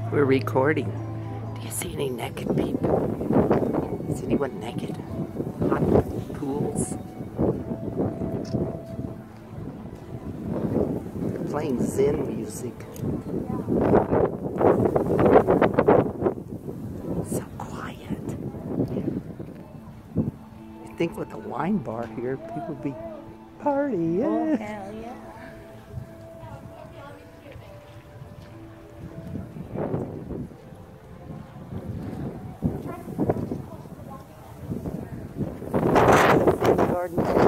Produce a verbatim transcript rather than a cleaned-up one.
We're recording. Do you see any naked people? Is anyone naked? Hot pools? They're playing Zen music. So quiet. I think with the wine bar here, people would be partying. Oh, hell yeah. Garden.